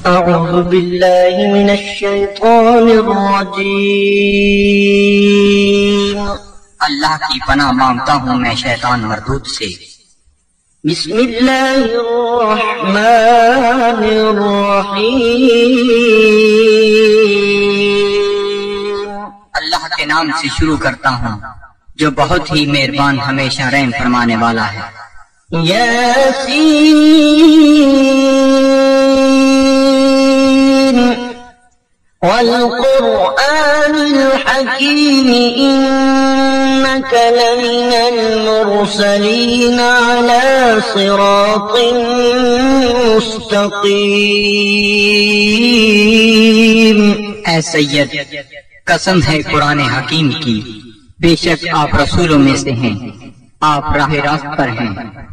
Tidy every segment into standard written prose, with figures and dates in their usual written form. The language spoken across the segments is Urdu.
أعوذ بالله من الشيطان الرجيم اللہ کی پناہ مانگتا ہوں میں شیطان مردود سے۔ بسم الله الرحمن الرحيم اللہ کے نام سے شروع کرتا ہوں جو بہت ہی مہربان ہمیشہ رحم فرمانے والا ہے۔ ياسين والقرآن الحكيم إنك لمن المرسلين على صراط مستقيم۔ اے سید، قسم ہے قرآن حکیم کی، بے شک آپ رسولوں میں سے ہیں، آپ راہ راست پر ہیں۔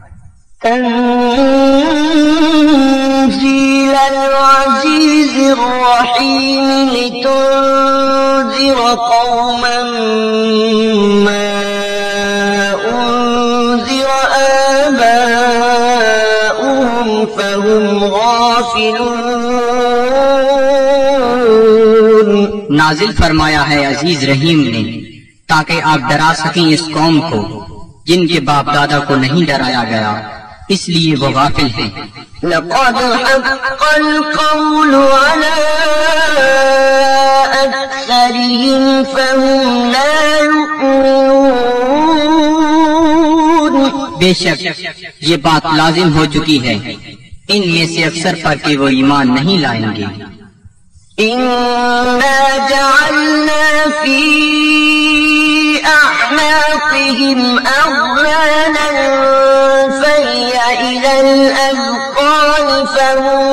تنزيل العزيز الرحيم لتنذر قوما ما أنذر آباؤهم فهم غافلون۔ نازل فرمایا ہے عزیز رحیم نے تاکہ آپ ڈرا سکیں اس قوم کو جن کے باپ دادا کو نہیں ڈرایا گیا، اس لیے وہ غافل ہیں۔ لقد حق القول على أكثرهم فهم لا يؤمنون۔ بے شک یہ بات لازم ہو چکی ہے ان میں سے اکثر پر کہ وہ ایمان نہیں لائیں گے۔ إنا جعلنا في أعناقهم أغلالا فهي إلى الأذقان فهم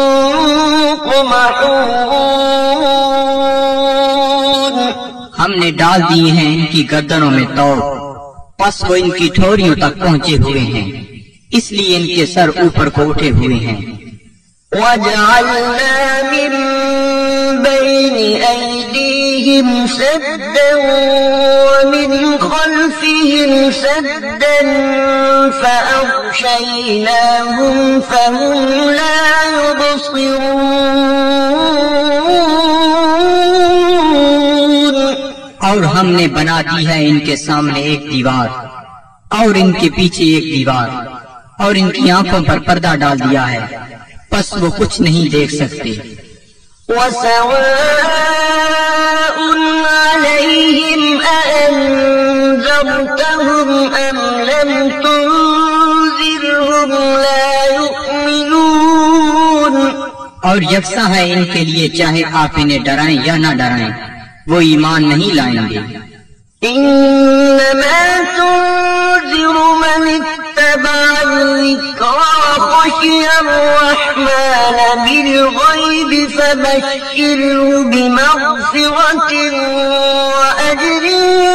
مقمحون۔ ہم نے ڈال دیے ہیں ان کی گردنوں میں توق، پس وہ ان کی ٹھوریوں تک پہنچے ہوئے ہیں، اس لیے ان کے سر اوپر کو اٹھے ہوئے ہیں۔ وجعلنا من بين أيديهم سدا ومن خلفهم سدا فأغشيناهم فهم لا يبصرون۔ اور ہم نے بنا دی ہے ان کے سامنے ایک دیوار اور ان کے پیچھے ایک دیوار اور ان کی آنکھوں پر پردہ ڈال دیا ہے، پس وہ کچھ نہیں دیکھ سکتے۔ وسواء عليهم أأنذرتهم أم لم تنذرهم لا يؤمنون۔ اور یکساں ہے ان کے لیے چاہے آپ انہیں ڈرائیں یا نہ ڈرائیں، وہ ایمان نہیں لائیں گے۔ إنما تنذر من اتبع الذكر وخشي الرحمن بالغيب فبشره بمغفرة وأجر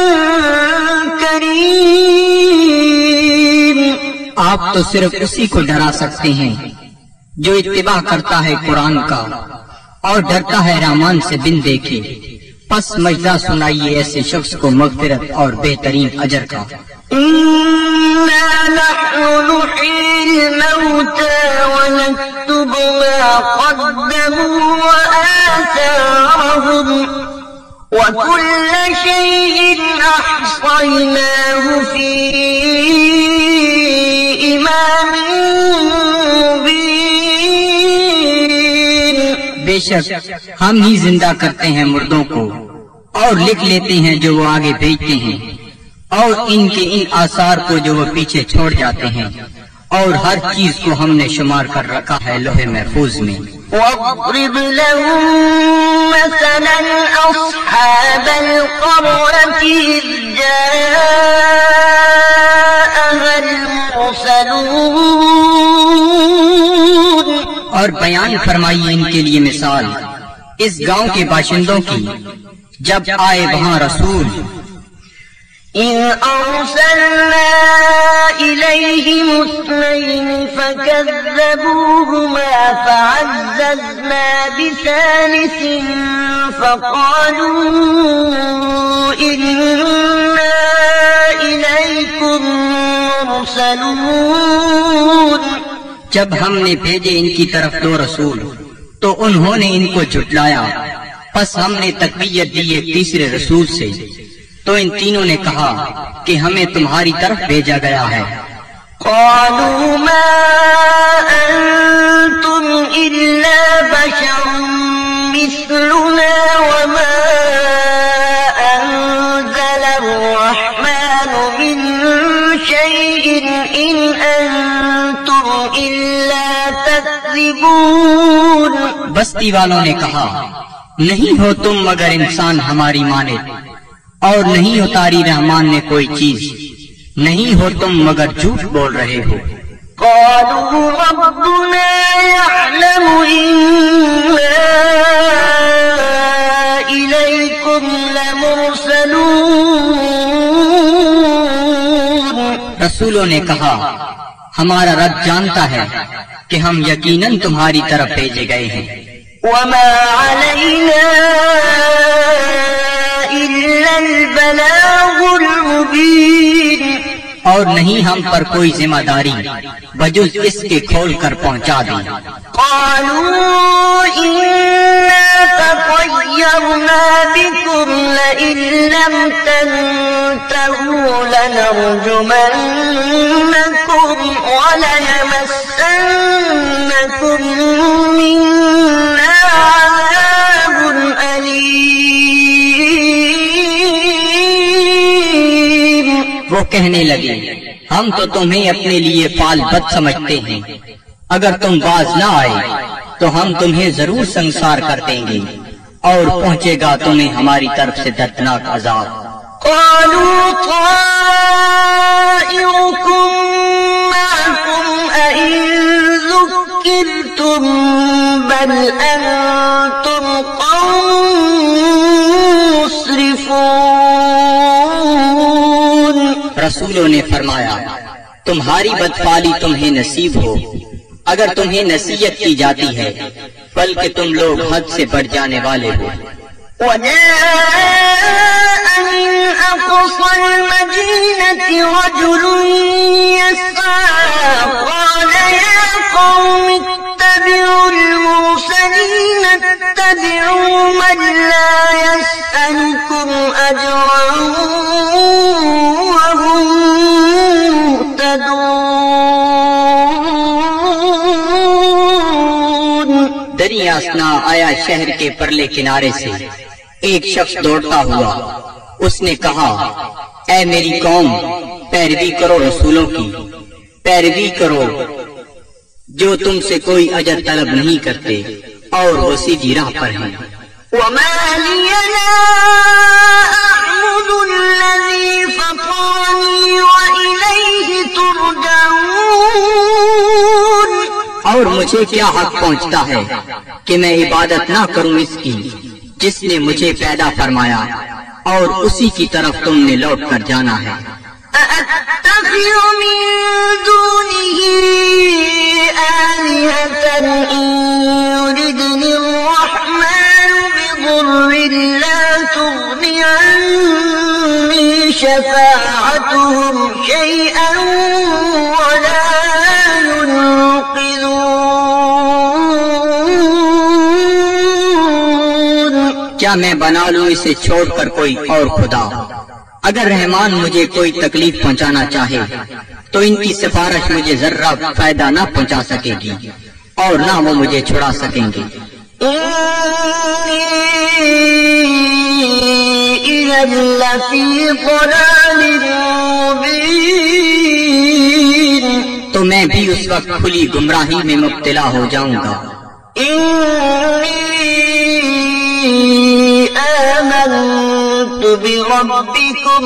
كريم۔ آپ تو صرف اسی کو ڈرا سکتے ہیں جو اتباع کرتا ہے قرآن کا اور ڈرتا ہے رحمان سے بن دیکھے، پس مجزہ سنائیے ایسے شخص کو مغفرت اور بہترین اجر کا۔ إنا نحن نحيي الموتى ونكتب ما قدموا وآثارهم وكل شيء أحصيناه في إمام مبين۔ بے شک ہم ہی زندہ کرتے ہیں مردوں کو اور لکھ لیتے ہیں جو وہ آگے بھیجتے ہیں، اور ان کے ان آثار کو جو وہ پیچھے چھوڑ جاتے ہیں، اور ہر چیز کو ہم نے شمار کر رکھا ہے لوح محفوظ میں۔ واضرب لهم مثلا أصحاب القرية إذ جاءها المرسلون۔ اور بیان فرمائیے ان کے لیے مثال اس گاؤں کے باشندوں کی جب آئے وہاں رسول۔ إذ أرسلنا إليهم اثنين فكذبوهما فعززنا بثالث فقالوا إنا إليكم مرسلون۔ جب ہم نے بھیجے ان کی طرف دو رسول تو انہوں نے ان کو جھٹلایا۔ پس ہم نے تقویت دی ایک تیسرے رسول سے، تو ان تینوں نے کہا کہ ہمیں تمہاری طرف بھیجا گیا ہے۔ قالوا ما أنتم إلا بشر مثلنا وما أنزل الرحمن من شيء إن أنتم إلا تكذبون۔ بستی والوں نے کہا نہیں ہو تم مگر انسان ہماری مانند، اور نہیں اتاری رحمان نے کوئی چیز، نہیں ہو تم مگر جھوٹ بول رہے ہو۔ قالوا ربنا يعلم إنا إليكم لمرسلون۔ رسولوں نے کہا ہمارا رب جانتا ہے کہ ہم یقیناً تمہاری طرف بھیجے گئے ہیں۔ وما علينا إلا البلاغ المبين۔ اور نہیں ہم پر کوئی ذمہ داری بجز اس کے کھول کر پہنچا دیں۔ قالوا إنا تطيرنا بكم لئن لم تنتهوا لنرجمنكم وليمسنكم منا عذاب أليم۔ وہ کہنے لگے ہم تو تمہیں اپنے لیے فال بد سمجھتے ہیں، اگر تم باز نہ آئے تو ہم تمہیں ضرور سنسار کر دیں گے اور پہنچے گا تمہیں ہماری طرف سے دردناک عذاب۔ قالوا طائركم معكم أئن ذكرتم بل أنتم قوم مسرفون۔ رسولوں نے فرمایا تمہاری بدفعلی تمہیں نصیب ہو اگر تمہیں نصیحت کی جاتی ہے، بلکہ تم لوگ حد سے بڑھ جانے والے ہو۔ وجاء من أقصى المدينة رجل يسعى قال يا قوم اتبعوا المرسلين اتبعوا من لا يسألكم أجرا وهم مهتدون۔ دریا اثنا آیا شہر کے پرلے کنارے سے ایک شخص دوڑتا ہوا، اس نے کہا اے میری قوم، پیروی کرو رسولوں کی، پیروی کرو جو تم سے کوئی اجر طلب نہیں کرتے اور وہ سیدھی راہ پر ہیں۔ وما لي لا أعبد الذي فطرني وإليه ترجعون۔ اور مجھے کیا حق پہنچتا ہے کہ میں عبادت نہ کروں اس کی جس نے مجھے پیدا فرمایا اور اسی کی طرف تم نے لوٹ کر جانا ہے۔ أأتخذ من دونه آلهة إن يردني الرحمن بضر لا تغني عني شفاعتهم شيئا ولا ينقذون۔ کیا میں بنا لوں اسے چھوڑ کر کوئی اور خدا؟ اگر رحمان مجھے کوئی تکلیف پہنچانا چاہے تو ان کی سفارش مجھے ذرہ فائدہ نہ پہنچا سکے گی اور نہ وہ مجھے چھڑا سکیں گے۔ إِذًا لَّفِي ضَلَالٍ مُّبِينٍ۔ تو میں بھی اس وقت کھلی گمراہی میں مبتلا ہو جاؤں گا۔ آمنت بربكم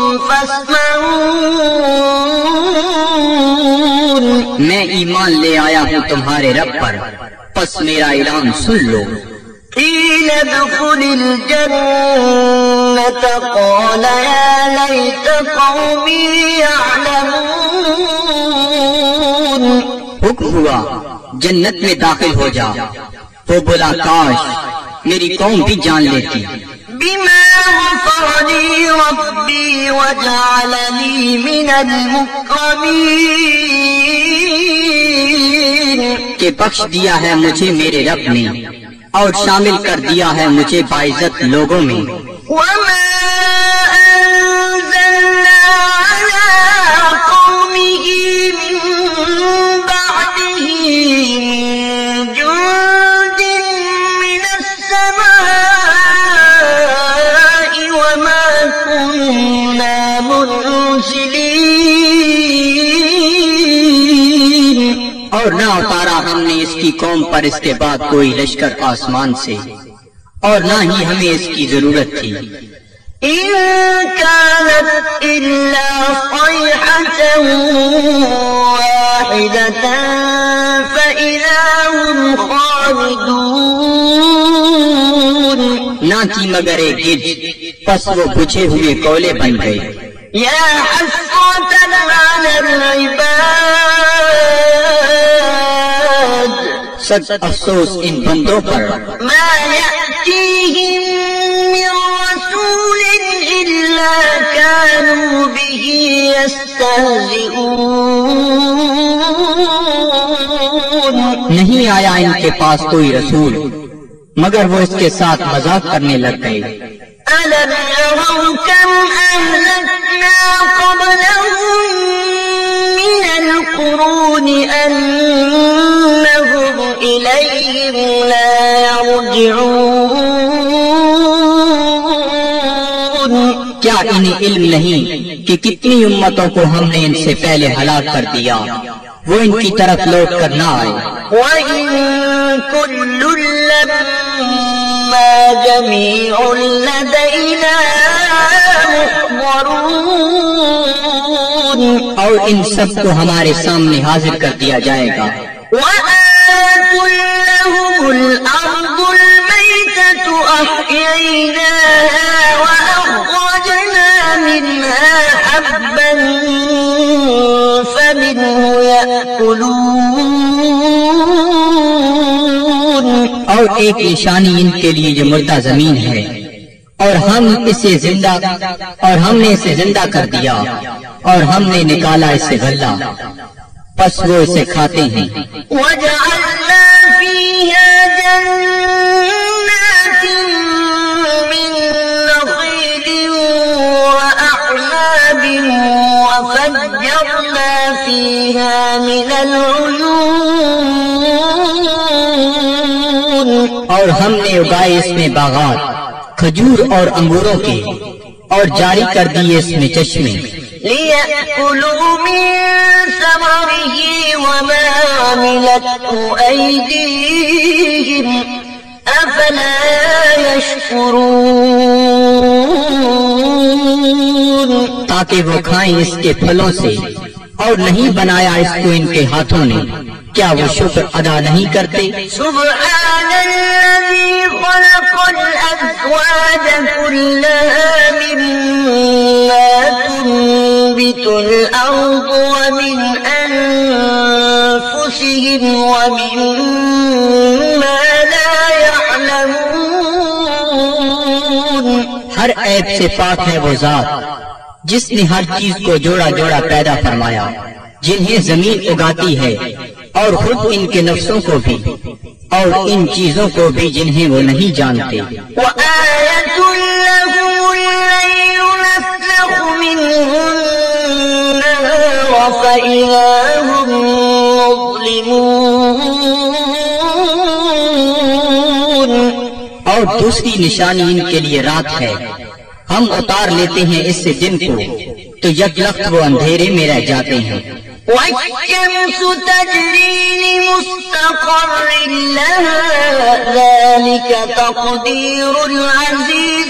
فاسمعون۔ میں ایمان لے آیا ہوں تمہارے رب پر، پس میرا اعلان سن لو۔ قيل ادخل الجنة قال يا ليت قومي يعلمون۔ حکم ہوا جنت میں داخل ہو جا، وہ بولا کاش میری قوم بھی جان لیتی۔ بما غفر لي ربي وجعلني من المكرمين۔ کہ بخش دیا ہے مجھے میرے رب نے اور شامل کر دیا ہے مجھے باعزت لوگوں میں۔ وما أنزلنا على قومه من بعده من جند من السماء وما كنا منزلين، اور نہ اتارا ہم نے اس کی قوم پر اس کے بعد کوئی لشکر آسمان سے، اور نہ ہی ہمیں اس کی ضرورت تھی۔ إن كانت إلا صيحة واحدة فإذا هم خامدون، نہ تھی مگر ایک گرج، پس وہ بجھے ہوئے کولے بن گئے۔ يا حسرة على العباد سچ افسوس ان بندوں پر، ما يأتيهم من رسول إلا كانوا به يستهزئون، نہیں آیا ان کے پاس کوئی رسول مگر وہ اس کے ساتھ مذاق کرنے لگ گئے۔ ألم يروا كم أهلكنا قبلهم من القرون أنهم إليهم لا يرجعون، کیا انہیں علم نہیں کہ کتنی امتوں کو ہم نے ان سے پہلے ہلاک کر دیا، وہ ان کی طرف لوٹ کر نہ آئے۔ وإن كل لما جميع لدينا محضرون، اور ان سب کو ہمارے سامنے حاضر کر دیا جائے گا۔ وآية لهم الأرض الميتة أحييناها وأخرجنا منها حبا فمنه يأكلون، اور ایک نشانی ان کے لیے جو مردہ زمین ہے، اور ہم نے اسے زندہ کر دیا، اور ہم نے نکالا اس سے غلہ، پس وہ اسے کھاتے ہیں۔ وجعلنا فيها جنات من نخيل وأعناب وفجرنا فيها من العيون، اور ہم نے اگائے اس میں باغات کھجور اور انگوروں کے، اور جاری کر دیے اس میں چشمے، ليأكلوا من ثمره وما عملته أيديهم أفلا يشكرون، تاکہ وہ کھائیں اس کے پھلوں سے، اور نہیں بنایا اس کو ان کے ہاتھوں نے، کیا وہ شکر ادا نہیں کرتے؟ سبحان الذي خلق الأزواج كلها مما تنبت الأرض ومن أنفسهم ومما لا يعلمون، ہر عیب سے پاک ہے وہ ذات جس نے ہر چیز کو جوڑا جوڑا پیدا فرمایا، جنہیں زمین اگاتی ہے، اور خود ان کے نفسوں کو بھی، اور ان چیزوں کو بھی جنہیں وہ نہیں جانتے۔ وآية لهم الليل نسلخ منه النهار فإذا هم مظلمون، اور دوسری نشانی ان کے لیے رات ہے، ہم اتار لیتے ہیں اس سے دن کو، تو یک لخت وہ اندھیرے میں رہ جاتے ہیں۔ والشمس تجري لمستقر لها ذلك تقدير العزيز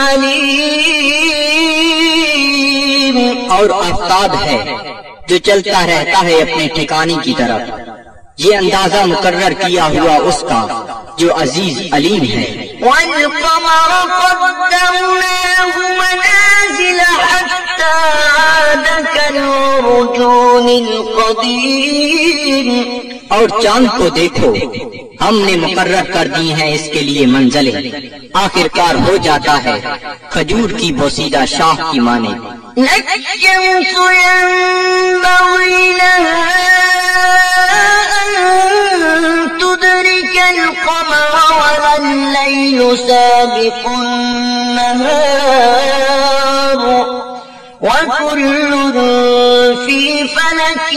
العليم، اور آفتاب ہے جو چلتا رہتا ہے اپنے ٹھکانے کی طرف، یہ اندازہ مقرر کیا ہوا اس کا جو عزیز علیم ہے۔ والقمر قدرناه منازل حتى عاد كالعرجون القديم، اور چاند کو دیکھو، ہم نے مقرر کر دی ہیں اس کے لیے منزلیں، آخر کار ہو جاتا ہے کھجور کی بوسیدہ شاخ کی مانند۔ الشمس ينبغي لها أن تدرك القمر ولا الليل سابق النهار وكل في فلك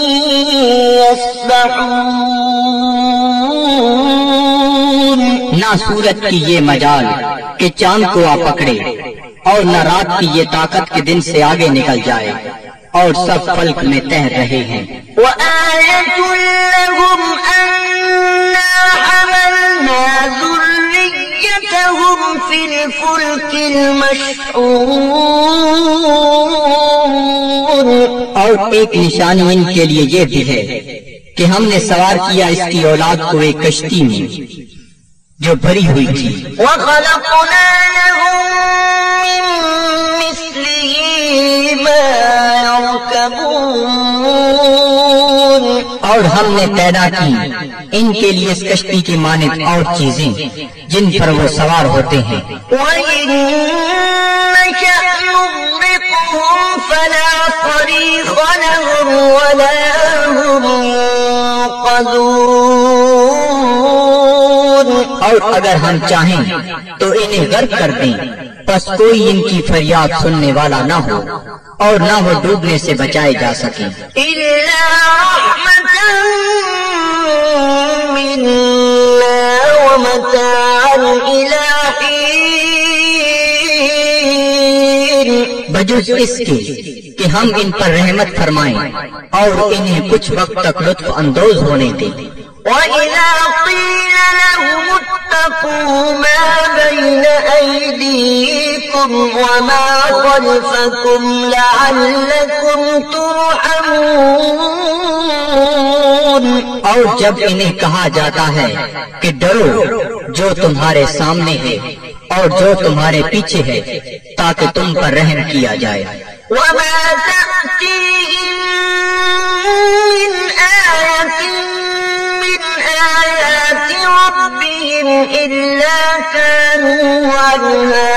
يسبحون۔ نہ سورج کی یہ مجال کہ چاند کو آ پکڑے، اور نہ رات کی یہ طاقت کے دن سے آگے نکل جائے، اور سب فلک میں تیر رہے ہیں۔ وآية لهم أنا حملنا ذريتهم في الفلك المشحون۔ اور ایک نشانی ان کے لیے یہ بھی ہے کہ ہم نے سوار کیا اس کی اولاد کو ایک کشتی میں جو بھری ہوئی تھی۔ وخلقنا لهم من مثله ما يركبون۔ اور ہم نے پیدا کی ان کے لیے اس کشتی کی مانند اور چیزیں جن پر وہ سوار ہوتے ہیں۔ وإن نشأ نغرقهم فلا صريخ لهم ولا هم ينقذون۔ اور اگر ہم چاہیں تو انہیں غرق کر دیں، پس کوئی ان کی فریاد سننے والا نہ ہو اور نہ وہ ڈوبنے سے بچائے جا سکیں۔ إلا رحمة منا ومتاعا إلى حين۔ بجز اس کے کہ ہم ان پر رحمت فرمائیں اور انہیں کچھ وقت تک لطف اندوز ہونے دیں۔ وإذا قيل لهم اتقوا ما بين أيديكم وما خلفكم لعلكم ترحمون۔ اور جب انہیں کہا جاتا ہے کہ ڈرو جو تمہارے سامنے ہے اور جو تمہارے پیچھے ہے تاکہ تم پر رحم کیا جائے۔ وما تأتيهم من آية من آيات ربهم إلا كانوا عنها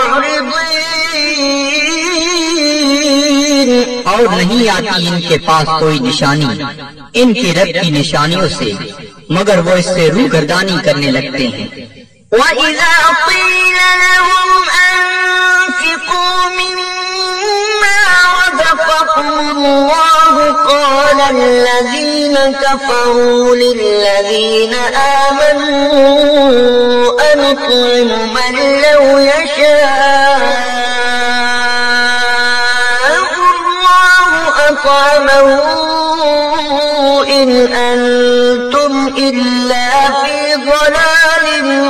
معرضين۔ اور نہیں آتی ان کے پاس کوئی نشانی ان کے رب کی نشانیوں سے مگر وہ اس سے روگردانی کرنے لگتے ہیں۔ وإذا قيل لهم أنفقوا مما رزقكم الله قال الذين كفروا للذين آمنوا أنطعم من لو يشاء الله أطعمه إن أنتم إلا في ضلال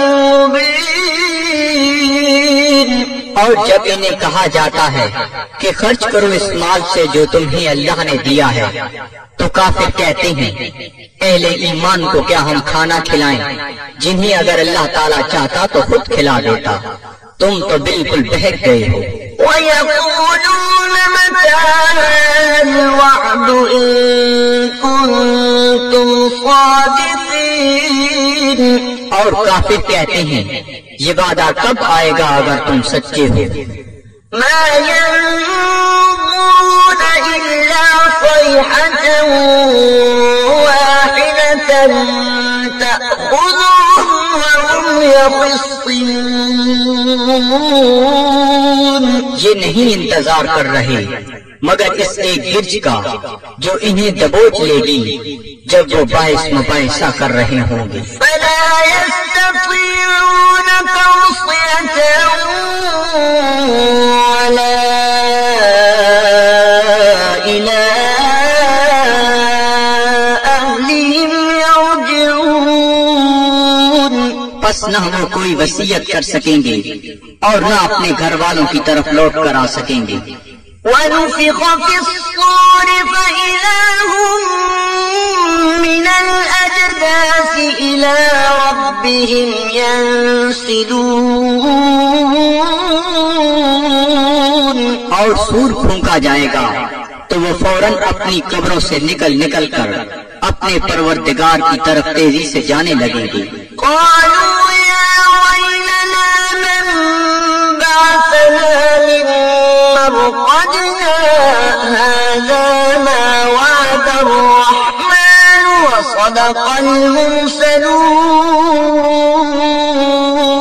مبين۔ اور جب انہیں کہا جاتا ہے کہ خرچ کرو اس مال سے جو تمہیں اللہ نے دیا ہے تو کافر کہتے ہیں اہل ایمان کو کیا ہم کھانا کھلائیں جنہیں اگر اللہ تعالیٰ چاہتا تو خود کھلا دیتا، تم تو بالکل بہک گئے ہو۔ ويقولون متى هذا الوعد إن كنتم صادقين۔ اور کافر کہتے ہیں یہ وعدہ کب آئے گا اگر تم سچے ہو۔ ما ينظرون إلا صيحة واحدة تأخذهم وهم يخصمون۔ یہ نہیں انتظار کر رہے مگر اس ایک گرج کا جو انہیں دبوچ لے گی جب وہ باعث مباحثہ کر رہے ہوں گے۔ فلا يستطيعون توصية ولا إلى أهلهم يرجعون۔ پس نہ وہ کوئی وصیت کر سکیں گے اور نہ اپنے گھر والوں کی طرف لوٹ کر آ سکیں گے۔ ونفخ في الصور فإذا هم من الأجداث إلى ربهم ينسلون۔ اور سور پھونکا جائے گا تو وہ فوراً اپنی قبروں سے نکل کر اپنے پروردگار کی طرف تیزی سے جانے لگیں گے۔ قالوا يا ويلنا من بعثنا من مرقدنا هذا ما وعد الرحمن وصدق المرسلون۔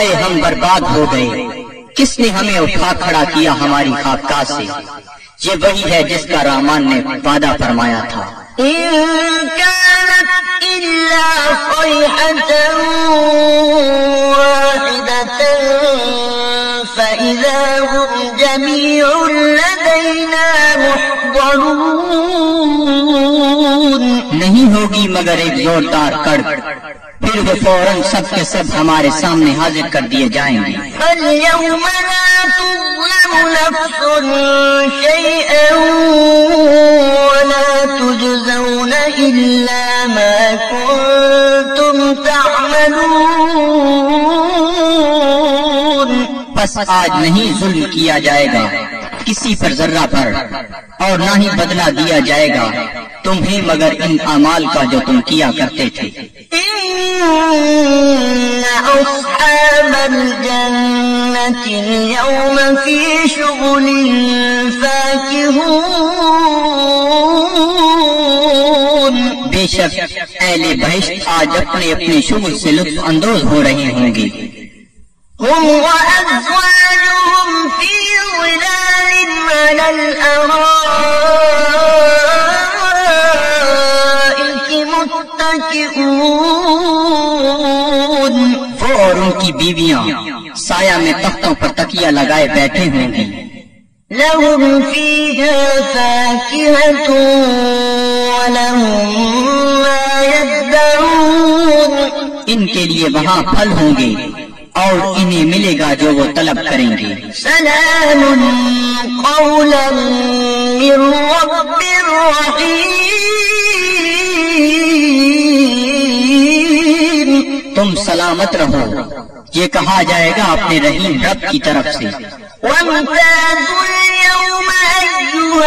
ہائے ہم برباد ہو گئے، کس نے ہمیں اٹھا کھڑا کیا ہماری خاکہ سے؟ یہ وہی ہے جس کا رحمان نے وعدہ فرمایا تھا۔ إن كانت إلا صيحة واحدة فإذا هم جميع لدينا محضرون۔ نہیں ہوگی مگر ایک زوردار کڑک، پھر وہ فوراً سب کے سب ہمارے سامنے حاضر کر دیے جائیں گے۔ فاليوم لا تظلم نفس شيئا ولا تجزون إلا ما كنتم تعملون۔ بس آج نہیں ظلم کیا جائے گا کسی پر ذرہ پر، اور نہ ہی بدلہ دیا جائے گا تمہیں مگر ان اعمال کا جو تم کیا کرتے تھے۔ إن أصحاب الجنة اليوم في شغل فاكهون۔ بے شک اہل بہشت آج اپنے اپنے شغل سے لطف اندوز ہو رہے ہوں گے۔ هم وأزواجهم في ظلال على الأرائك متكئون۔ وہ اور ان کی بیویاں سایہ میں تختوں پر تکیہ لگائے بیٹھے ہوں گی۔ لهم فيها فاكهة ولهم ما يدعون۔ ان کے لیے وہاں پھل ہوں گے اور انہیں ملے گا جو وہ طلب کریں گے۔ سلام قولا من رب رحیم۔ تم سلامت رہو، یہ کہا جائے گا اپنے رحیم رب کی طرف سے۔ وامتازوا اليوم أيها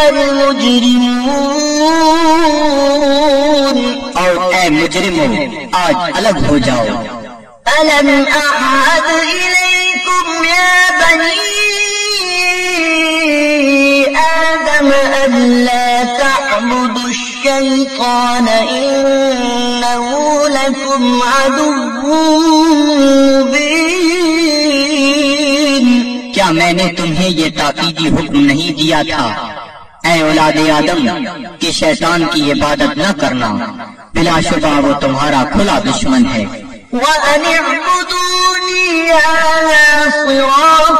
المجرمون۔ اور اے مجرموں آج الگ ہو جاؤ۔ ألم أعهد إليكم يا بني آدم ألا تعبدوا الشيطان إنه لكم عدو مبين۔ کیا میں نے تمہیں یہ تاکیدی حکم نہیں دیا تھا اے اولاد آدم کہ شیطان کی عبادت نہ کرنا، بلا شبہ وہ تمہارا کھلا دشمن ہے۔ وأن اعبدوني هذا صراط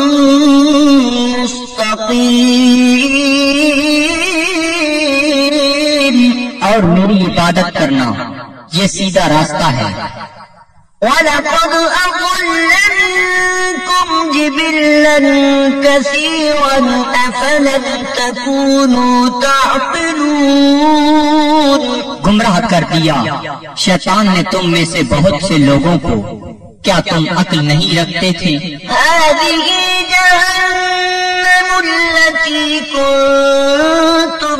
مستقيم۔ اور میری عبادت کرنا یہ سیدھا راستہ ہے۔ وَلَقَدْ أَضَلَّ مِنكُمْ جِبِلًّا كَثِيرًا أَفَلَمْ تَكُونُوا تَعْقِلُونَ۔ گمراہ کر دیا شیطان نے تم میں سے بہت سے لوگوں کو، کیا تم عقل نہیں رکھتے تھے؟ هذه جهنم التي كنتم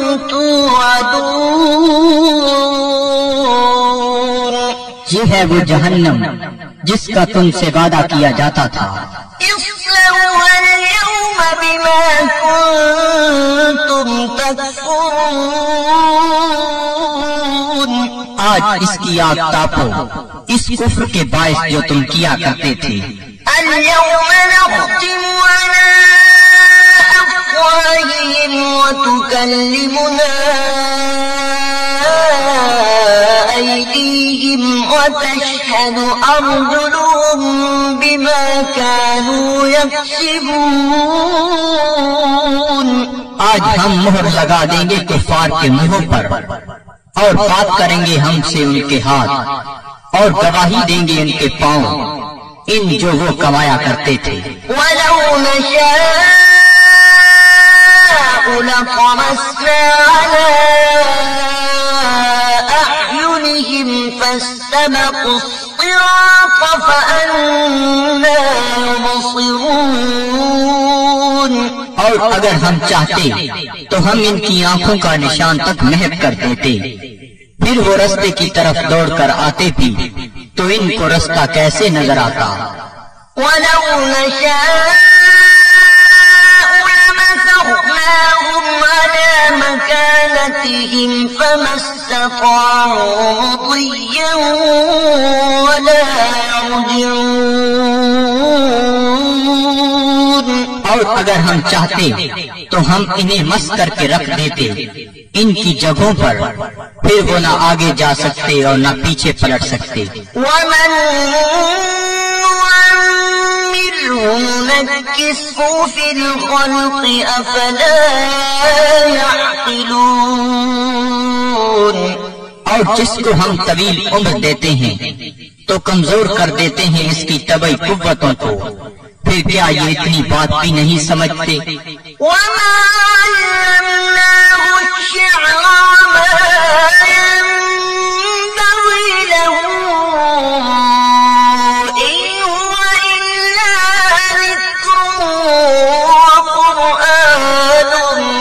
توعدون۔ یہ ہے وہ جہنم جس کا تم سے وعدہ کیا جاتا تھا۔ اصلوها اليوم بما كنتم تكفرون۔ آج اس کی آگ تاپو اس کفر کے باعث جو تم کیا کرتے تھے۔ اليوم نختم على أفواههم وتكلمنا أيديهم وتشهد أرجلهم بما كانوا يكسبون۔ آج ہم مہر لگا دیں گے کفار کے منہوں پر، اور بات کریں گے ہم سے ان کے ہاتھ، اور گواہی دیں گے ان کے پاؤں ان جو وہ کمایا کرتے تھے۔ وَلَوْ نَشَاءُ لَطَمَسْنَا عَلَىٰ أَعْيُنِهِمْ فَاسْتَبَقُوا الصِّرَاطَ فَأَنَّىٰ يُبْصِرُونَ۔ اور اگر ہم چاہتے تو ہم ان کی آنکھوں کا نشان تک محو کر دیتے، پھر وہ رستے کی طرف دوڑ کر آتے بھی تو ان کو رستہ کیسے نظر آتا۔ وَلَوْ نَشَاءُ لَمَسَخْنَاهُمْ عَلَىٰ مَكَانَتِهِمْ فَمَا اسْتَطَاعُوا مُضِيًّا وَلَا يَرْجِعُونَ۔ اور اگر ہم چاہتے تو ہم انہیں مس کر کے رکھ دیتے ان کی جگہوں پر، پھر وہ نہ آگے جا سکتے اور نہ پیچھے پلٹ سکتے۔ ومن نكسه في الخلق أفلا يعقلون۔ اور جس کو ہم طویل عمر دیتے ہیں تو کمزور کر دیتے ہیں اس کی طبعی قوتوں کو، پھر کیا یہ اتنی بات بھی نہیں سمجھتے؟ وما علمناه الشعر وما ينبغي له إن هو إلا ذكر وقرآن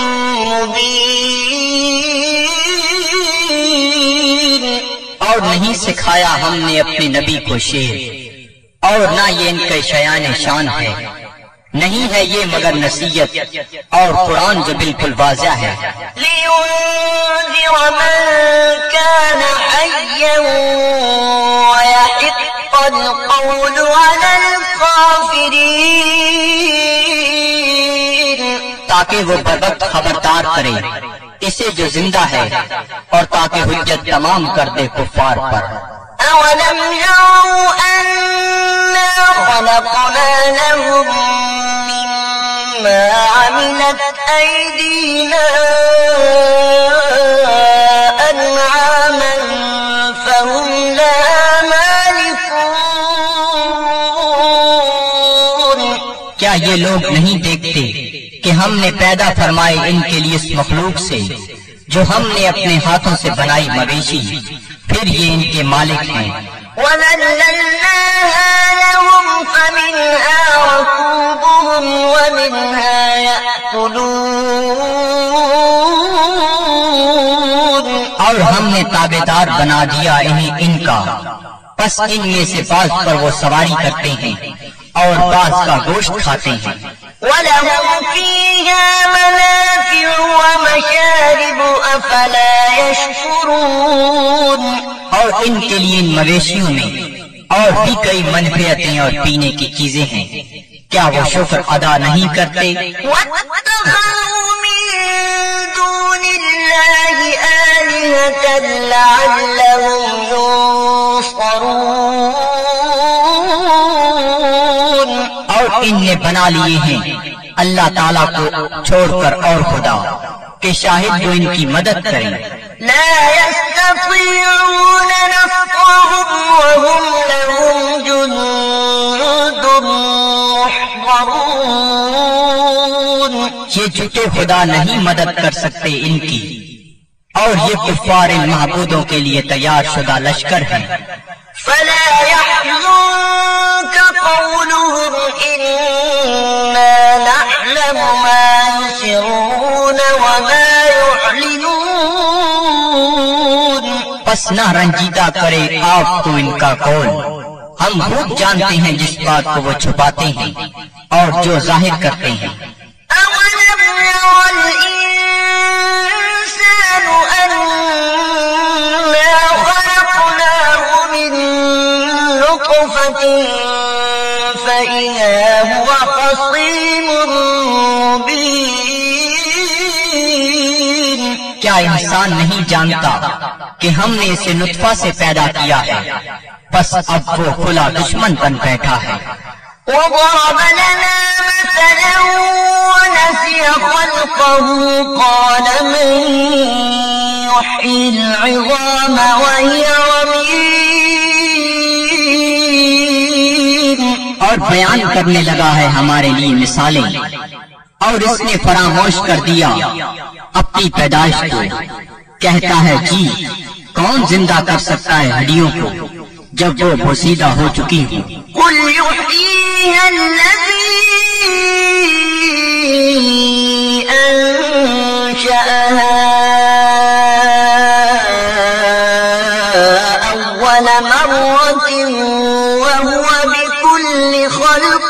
مبين۔ اور نہیں سکھایا ہم نے اپنے نبی کو شعر، اور نہ یہ ان کے شایان شان ہے، نہیں ہے یہ مگر نصیحت اور قرآن جو بالکل واضح ہے۔ لينذر من كان حيا ويحق القول على الكافرين۔ تاکہ وہ بروقت خبردار کرے اسے جو زندہ ہے، اور تاکہ حجت تمام کر دے کفار پر۔ أولم يروا أنا خلقنا لهم مما عملت أيدينا أنعاما فهم لها مالكون۔ کیا یہ لوگ نہیں دیکھتے کہ ہم نے پیدا فرمائے ان کے لیے اس مخلوق سے جو ہم نے اپنے ہاتھوں سے بنائی مویشی، پھر یہ ان کے مالک ہیں۔ وَذَلَّلْنَاهَا لَهُمْ فَمِنْهَا رَكُوبُهُمْ وَمِنْهَا يَأْكُلُونَ۔ اور ہم نے تابعدار بنا دیا انہیں ان کا، پس ان میں سے بعض پر وہ سواری کرتے ہیں اور بعض کا گوشت کھاتے ہیں۔ وَلَهُمْ فِيهَا مَنَافِعُ وَمَشَارِبُ أَفَلَا يَشْكُرُونَ۔ اور ان کے لیے ان مویشیوں میں اور بھی کئی منفعتیں اور پینے کی چیزیں ہیں، کیا وہ شکر ادا نہیں کرتے؟ وَاتَّخَذُوا مِن دُونِ اللَّهِ آلِهَةً لَعَلَّهُمْ يُنصَرُونَ۔ اور ان نے بنا لیے ہیں اللہ تعالیٰ کو چھوڑ کر اور خدا کہ شاہد جو ان کی مدد کریں۔ لا يستطيعون نصرهم وهم لهم جند محضرون۔ یہ جھوٹے خدا نہیں مدد کر سکتے ان کی، اور یہ کفار ان معبودوں کے لیے تیار شدہ لشکر ہیں۔ فلا يحزنك قولهم إنا نعلم ما يسرون وما يعلنون۔ بس نہ رنجیدہ کرے آپ کو ان کا قول، ہم خوب جانتے ہیں جس بات کو وہ چھپاتے ہیں اور جو ظاہر کرتے ہیں۔ أولم ير الإنسان أنا خلقناه من نطفة فإذا هو خصيم مبين۔ کیا انسان نہیں جانتا کہ ہم نے اسے نطفہ سے پیدا کیا ہے، بس اب وہ کھلا دشمن بن بیٹھا ہے۔ وضرب لنا مثلا ونسي خلقه قال من يحيي العظام وهي رميم۔ اور بیان کرنے لگا ہے ہمارے لیے مثالیں، اور اس نے فراموش کر دیا اپنی پیدائش کو، کہتا ہے جی کون زندہ کر سکتا ہے ہڈیوں کو جب وہ بوسیدہ ہو چکی ہوں۔ قل يحييها الذي أنشأها أول مرة وهو بكل خلق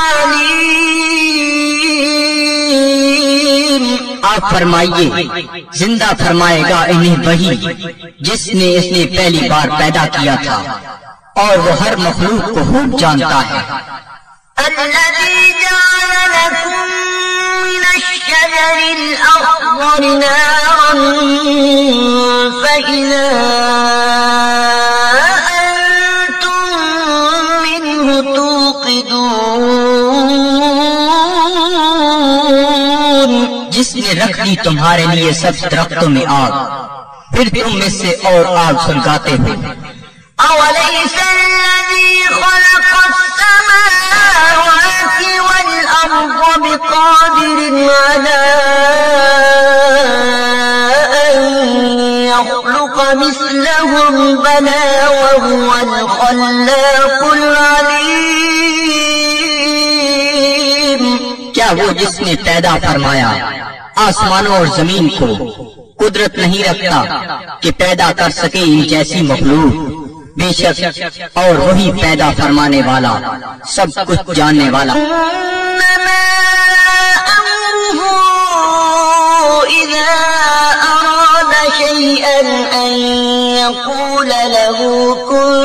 عليم۔ آپ فرمائیے زندہ فرمائے گا انہیں وہی جس نے اس نے پہلی بار پیدا کیا تھا، اور وہ ہر مخلوق کو خوب جانتا ہے۔ الذي جعل لكم من الشجر الأخضر نارا فإذا أنتم منه توقدون، جس نے رکھ دی تمہارے لیے سب درختوں میں آگ، پھر تم میں سے اور آگ سلگاتے ہو۔ أوليس الذي خلق السماوات والأرض بقادر على أن يخلق مثلهم بلى وهو الخلاق العليم؟ کیا وہ جس نے پیدا فرمایا آسمانوں اور زمین کو قدرت نہیں رکھتا کہ پیدا کر سکے ان جیسی مخلوق؟ بے شک اور وہی پیدا فرمانے والا، سب کچھ جاننے والا۔ إنما أمره إذا أراد شيئا أن يقول له كن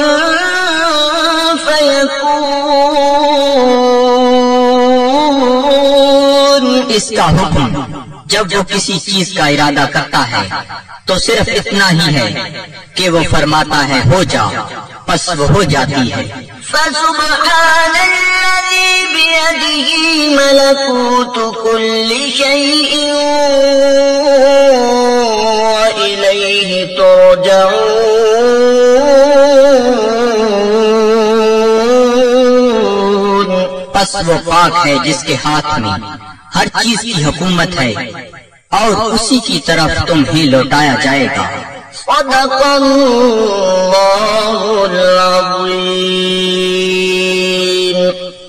فيكون۔ اس کا حکم جب وہ کسی چیز کا ارادہ کرتا ہے تو صرف اتنا ہی ہے کہ وہ فرماتا ہے ہو جا، پس وہ ہو جاتی ہے۔ فسبحان الذي بيده ملكوت كل شيء وإليه ترجعون۔ پس وہ پاک ہے جس کے ہاتھ میں ہر چیز کی حکومت ہے اور اسی کی طرف تمہیں لوٹایا جائے گا۔ صدق اللہ العظیم۔